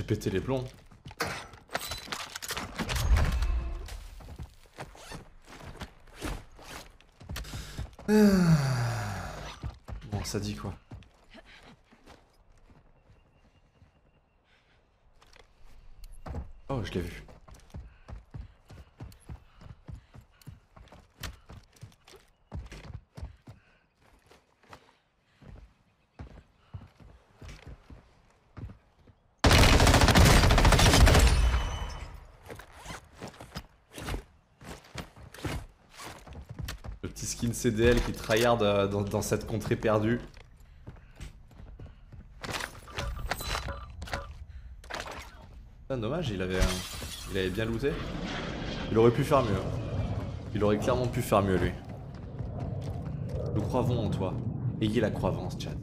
pété les plombs. Bon, ça dit quoi? Oh, je l'ai vu. Le petit skin CDL qui tryhard dans cette contrée perdue. Ah, dommage, il avait bien looté. Il aurait pu faire mieux. Il aurait clairement pu faire mieux lui. Nous croyons en toi. Ayez la croyance, chat.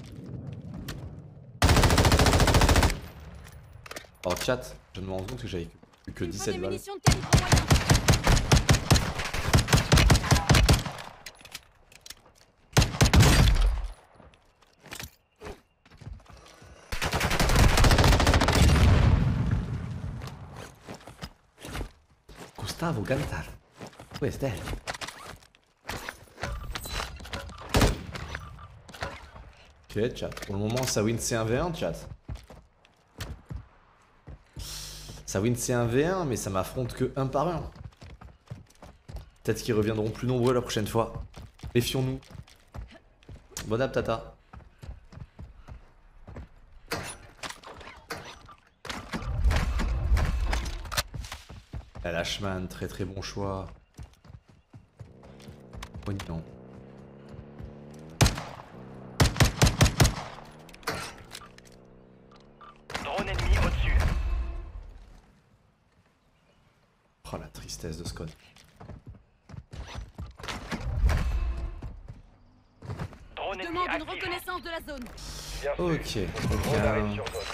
Alors chat, je me rends compte que j'avais que 17 balles. Gustavo Gantar. Où est-elle? Ok chat, pour le moment ça win C1v1 chat. Ça win C1v1 mais ça m'affronte que 1 par 1. Peut-être qu'ils reviendront plus nombreux la prochaine fois. Méfions-nous. Bon app tata. La Lashman, très très bon choix. Oh non. Drone ennemi au-dessus. Oh la tristesse de ce code. Drone ennemi Demande une actif. reconnaissance de la zone. Bien sûr. Ok, donc Drone arrive sur zone.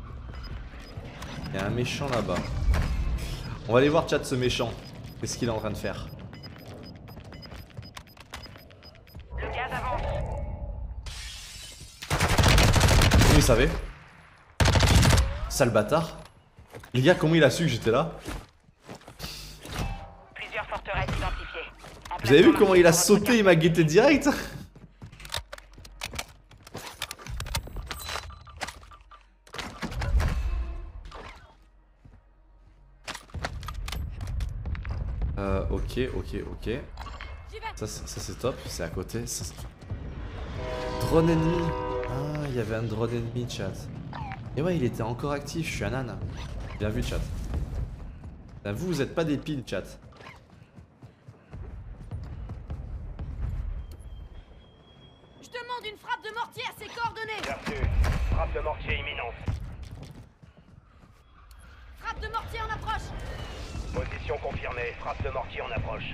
il y a un méchant là-bas. On va aller voir chat ce méchant. Qu'est-ce qu'il est en train de faire? Le gaz avance. Comment il savait? Sale bâtard. Les gars, comment il a su que j'étais là? Plusieurs forteresses identifiées. Vous avez vu comment il a sauté, il m'a guetté direct? Ok. J'y vais. Ça c'est top, c'est à côté. Drone ennemi. Ah, il y avait un drone ennemi, chat. Et ouais, il était encore actif, je suis un âne. Bien vu, chat. Là, vous êtes pas des pins, chat. Je demande une frappe de mortier à ses coordonnées. Bien sûr. Frappe de mortier imminente. Frappe de mortier en approche. Position confirmée. Frappe de mortier en approche.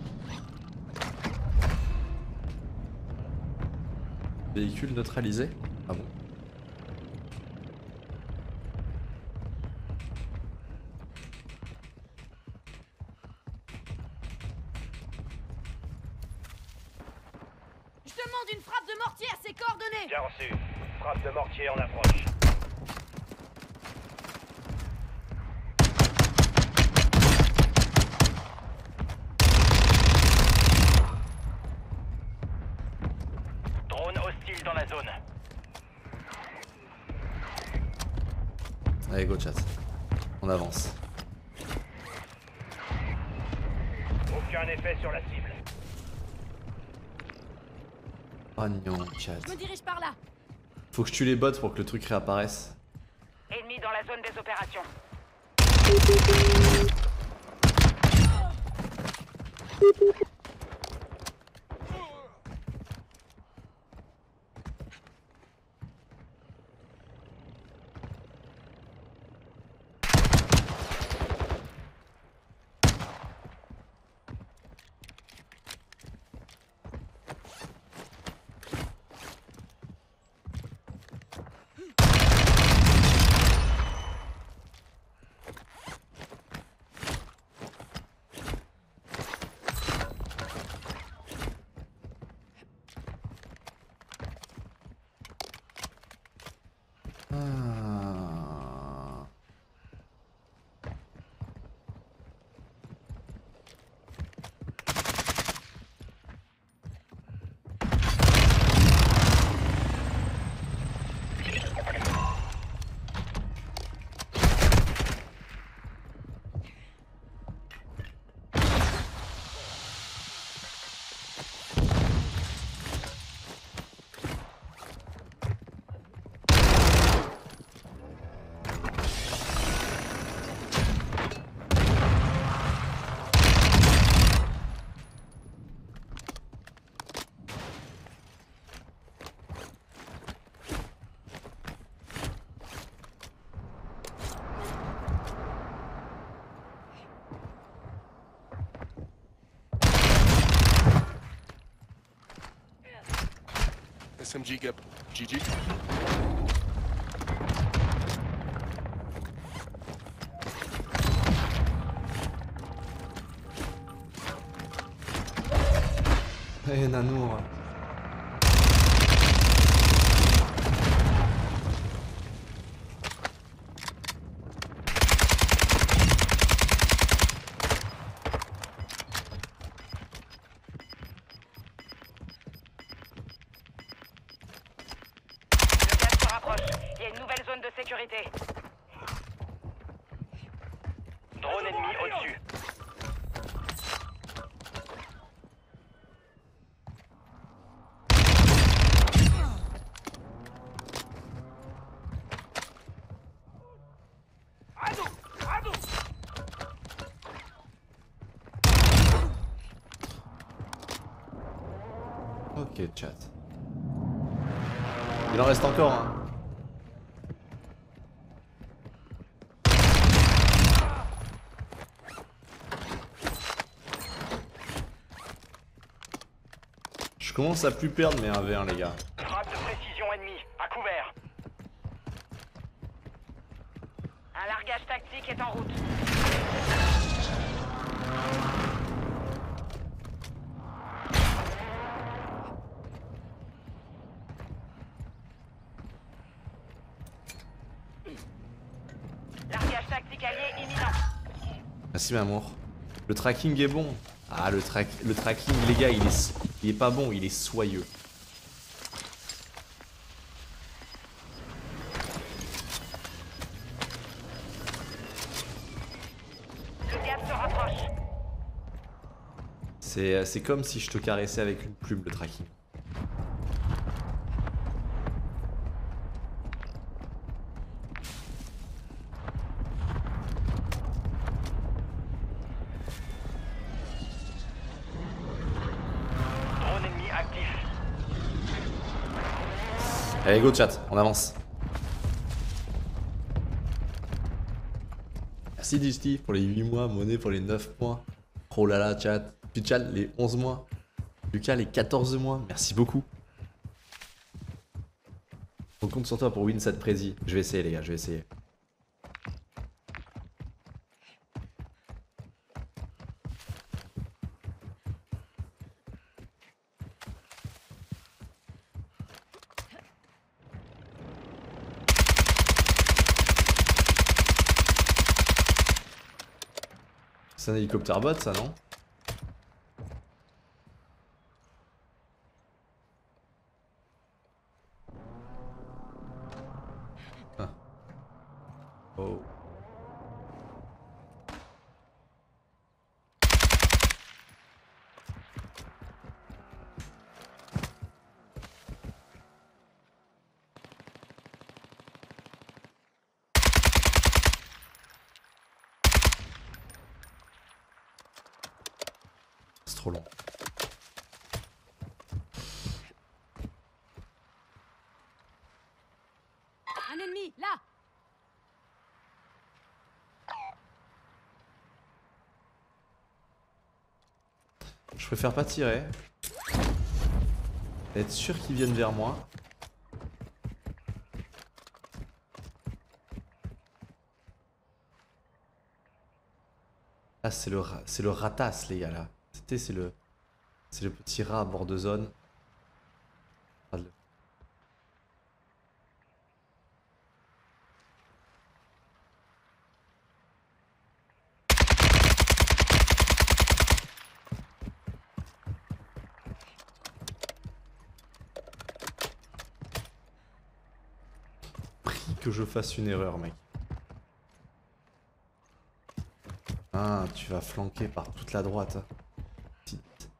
Véhicule neutralisé. Ah bon? Je demande une frappe de mortier à ses coordonnées. Bien reçu. Frappe de mortier en approche. Drone hostile dans la zone. Allez, go, chat. On avance. Aucun effet sur la cible. Oh non, chat. Je me dirige par là. Faut que je tue les bots pour que le truc réapparaisse. Ennemi dans la zone des opérations. SMG gap. GG. Eh Nanour. Le gaz se rapproche. Il y a une nouvelle zone de sécurité. Drone ennemi au-dessus. Ok, chat. Il en reste encore, hein. Je commence à plus perdre mes 1v1, les gars. Frappe de précision ennemie. À couvert. Un largage tactique est en route. Largage tactique allié imminent. Merci, mon amour. Le tracking est bon. Ah, le tracking, les gars, il est pas bon, il est soyeux. Le gaz se rapproche. C'est comme si je te caressais avec une plume, le tracking. Drone ennemi actif. Allez, go chat, on avance. Merci Disty pour les 8 mois, Monet pour les 9 mois. Oh là là, chat. Pichal les 11 mois. Lucas les 14 mois. Merci beaucoup. On compte sur toi pour win cette prési. Je vais essayer, les gars, je vais essayer. C'est un hélicoptère bot, ça, non? Ah. Oh. C'est trop long. Un ennemi, là. Je préfère pas tirer. Être sûr qu'ils viennent vers moi. Là, c'est le ratasse, les gars, là. C'est le petit rat à bord de zone. Regarde-le. Prie que je fasse une erreur, mec. Ah, tu vas flanquer par toute la droite. Petite.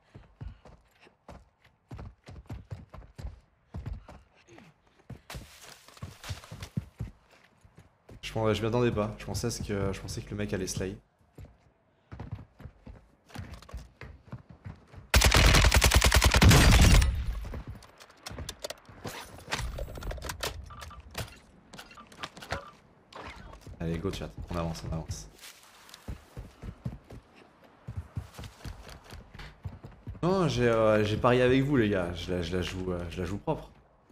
Je m'y attendais pas. Je pensais que le mec allait slay. Allez, go chat. On avance, on avance. Non, j'ai parié avec vous, les gars. Je la joue propre.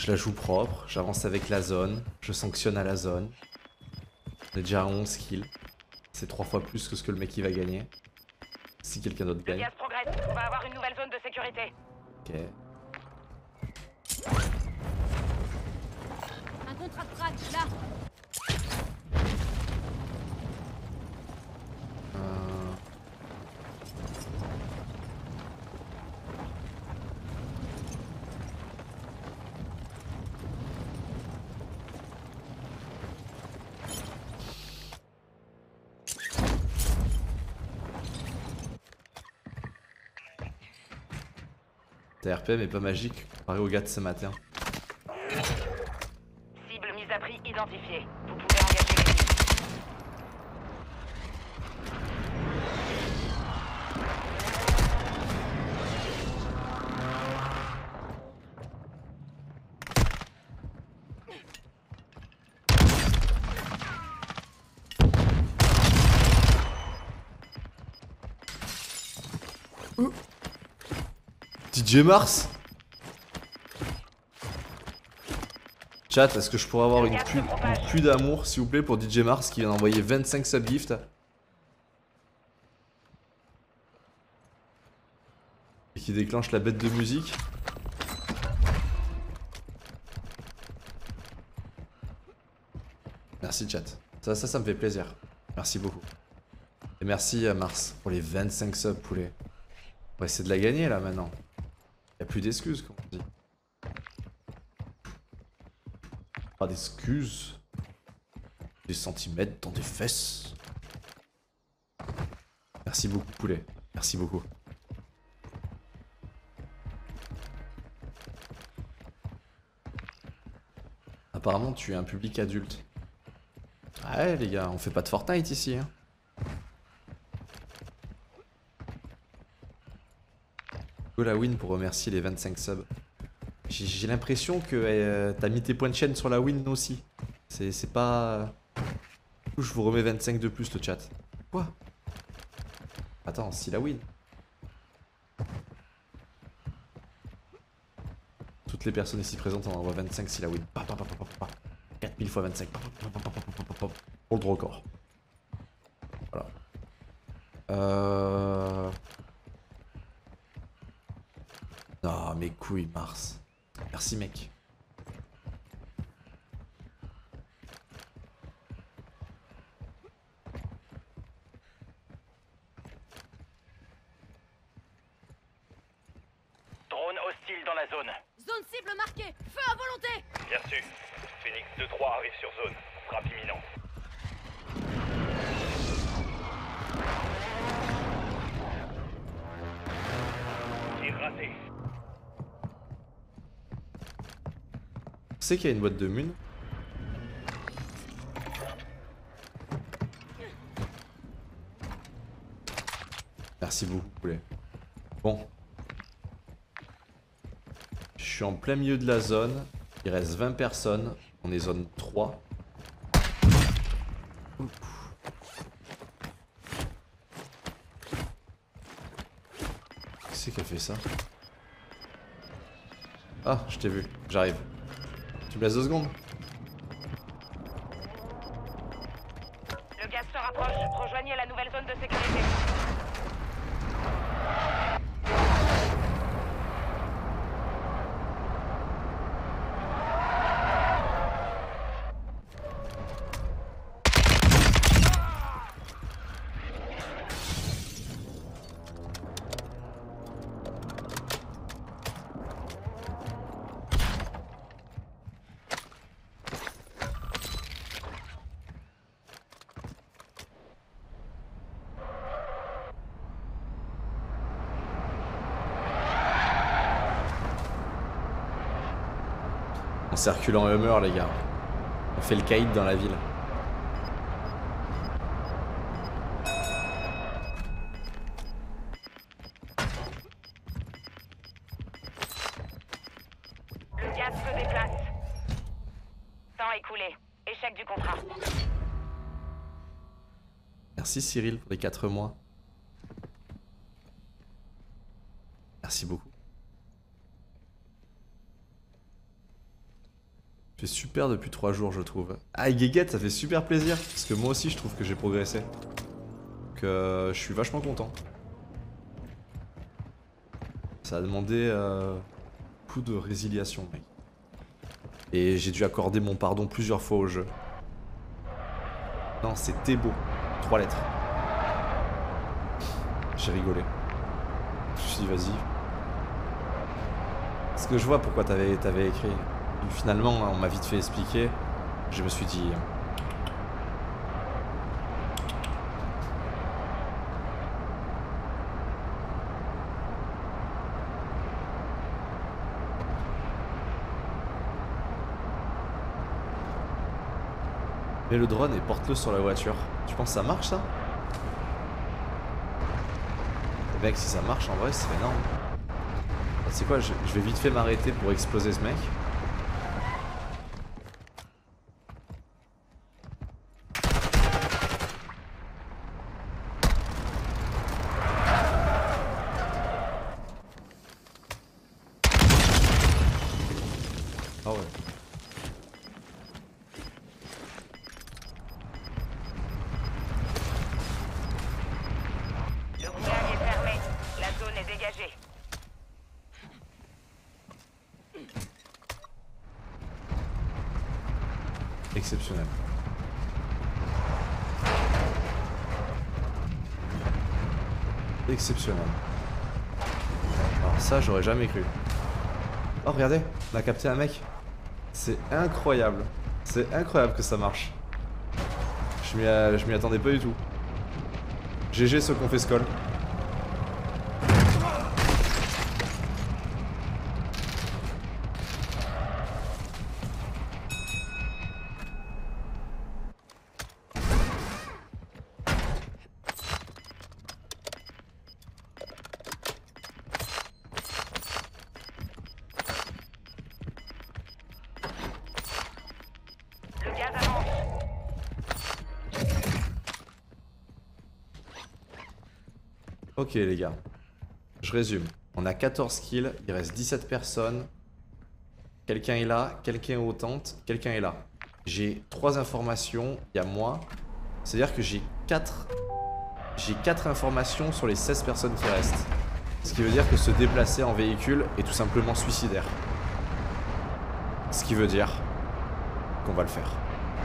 Je la joue propre, j'avance avec la zone, je sanctionne à la zone. On est déjà à 11 kills. C'est 3 fois plus que ce que le mec qui va gagner. Si quelqu'un d'autre Le gagne. gaz progresse. On va avoir une nouvelle zone de sécurité. Ok. Un contrat de track, là. TRP mais pas magique comparé au gars de ce matin. Cible mise à prix identifiée. Vous pouvez engager les mises. DJ Mars. Chat, est-ce que je pourrais avoir une pluie d'amour s'il vous plaît pour DJ Mars qui vient d'envoyer 25 subgifts et qui déclenche la bête de musique. Merci chat, ça me fait plaisir. Merci beaucoup. Et merci à Mars pour les 25 subs poulet. On va essayer de la gagner là maintenant. Y'a plus d'excuses comme on dit. Pas d'excuses. Des centimètres dans des fesses. Merci beaucoup poulet. Merci beaucoup. Apparemment tu es un public adulte. Ouais les gars, on fait pas de Fortnite ici hein. Go la win pour remercier les 25 subs. J'ai l'impression que t'as mis tes points de chaîne sur la win aussi. C'est pas... Du coup je vous remets 25 de plus le chat. Quoi? Attends, si la win. Toutes les personnes ici présentes en envoient 25 si la win. 4000 fois 25. Pour le record. Voilà. Non, mes couilles, Mars. Merci, mec. Drone hostile dans la zone. Zone cible marquée. Feu à volonté. Bien reçu. Phoenix 2-3 arrive sur zone. Frappe imminente. Tir raté. Tu sais qu'il y a une boîte de mun. Merci beaucoup, poulet. Bon. Je suis en plein milieu de la zone. Il reste 20 personnes. On est zone 3. Ouh. Qui c'est qui a fait ça? Ah, je t'ai vu. J'arrive. Tu me laisses 2 secondes? Le gaz se rapproche. Rejoignez la nouvelle zone de sécurité. On circule en Hummer les gars. On fait le caïd dans la ville. Le gaz se déplace. Temps écoulé. Échec du contrat. Merci Cyril pour les 4 mois. Merci beaucoup. fait super depuis 3 jours, je trouve. Ah, Guéguette, ça fait super plaisir. Parce que moi aussi, je trouve que j'ai progressé. Donc, je suis vachement content. Ça a demandé beaucoup de résiliation, mec. Et j'ai dû accorder mon pardon plusieurs fois au jeu. Non, c'était beau. 3 lettres. J'ai rigolé. Je me suis dit, vas-y. Parce que je vois pourquoi t'avais écrit. Et finalement, on m'a vite fait expliquer. Je me suis dit... Mets le drone et porte-le sur la voiture. Tu penses que ça marche, ça? Mec, si ça marche, en vrai, c'est énorme. Tu sais quoi, je vais vite fait m'arrêter pour exploser ce mec. Ah ouais. Le goulag est fermé. La zone est dégagée. Exceptionnel. Exceptionnel. Alors ça, j'aurais jamais cru. Oh, regardez, on a capté un mec. C'est incroyable. C'est incroyable que ça marche. Je m'y attendais pas du tout. GG ceux qu'on fait Skull. Le gaz avance. Ok les gars. Je résume. On a 14 kills, il reste 17 personnes. Quelqu'un est là, quelqu'un est aux tentes, quelqu'un est là. J'ai 3 informations, il y a moi. C'est-à-dire que j'ai 4 informations sur les 16 personnes qui restent. Ce qui veut dire que se déplacer en véhicule est tout simplement suicidaire. Ce qui veut dire qu'on va le faire.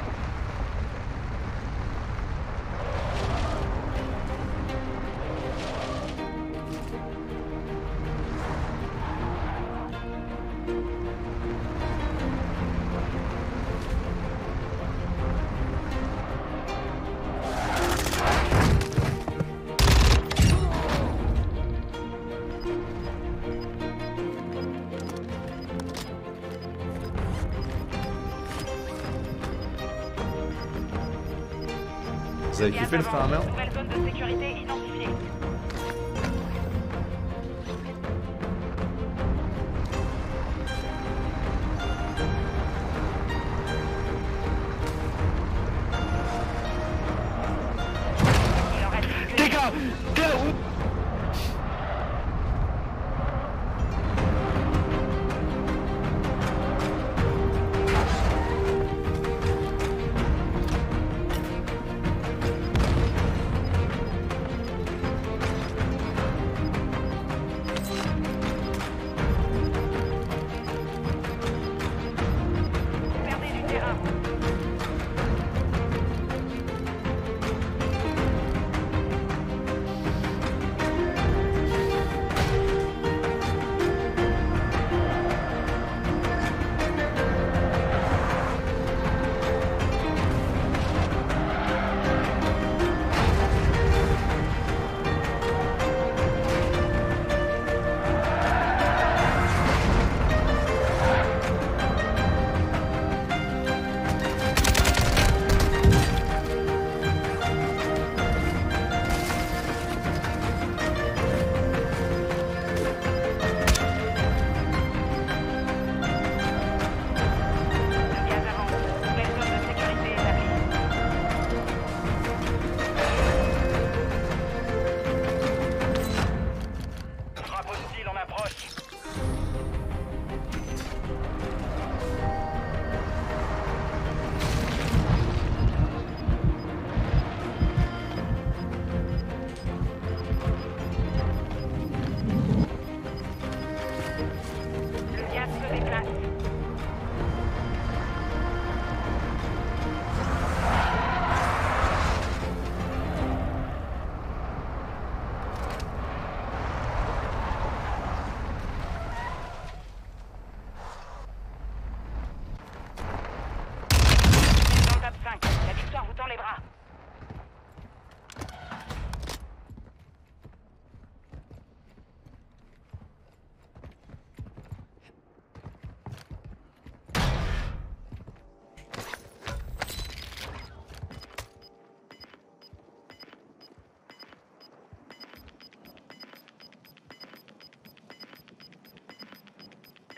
Vous avez kiffé le frein à main? Nouvelle zone de sécurité identifiée. Il en reste plus que- Les gars, Vous perdez du terrain.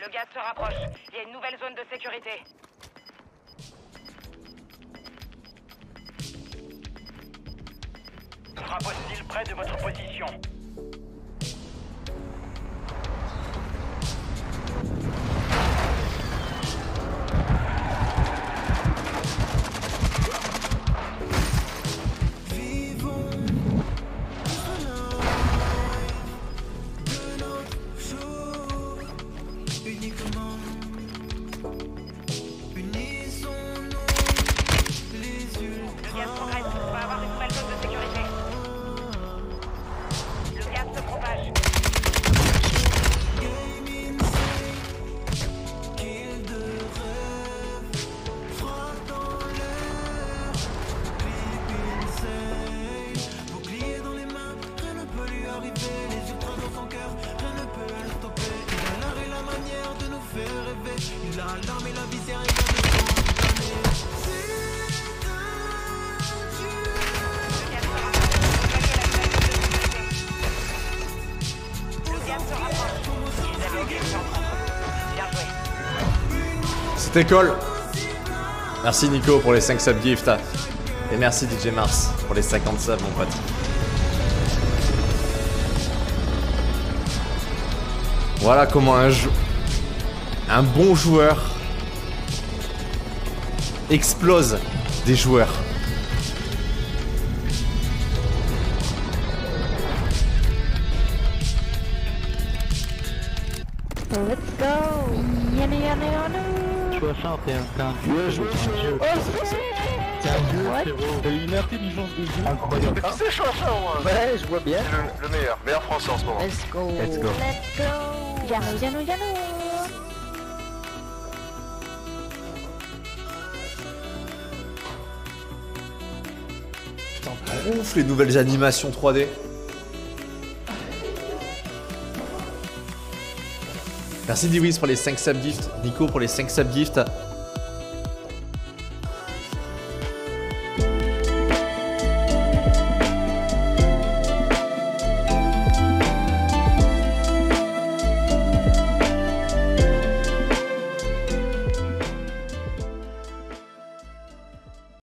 Le gaz se rapproche. Il y a une nouvelle zone de sécurité. Frappe hostile près de votre position. Le gaz progresse. On va avoir une nouvelle zone de sécurité. Le gaz se propage. C'était cool. Merci Nico pour les 5 subgifts. Et merci DJ Mars pour les 50 subs mon pote. Voilà comment un bon joueur explose des joueurs. Let's go! Yana yana yana! 60 et un dieu. C'est un dieu, frérot. T'as une intelligence de jeu incroyable. C'est chaud, Ouais, je vois bien. le meilleur français en ce moment. Let's go! Let's go. Let's go! Yano yano yano! Putain, ouf les nouvelles animations 3D. Merci Dewis pour les 5 subgifts, Nico pour les 5 subgifts.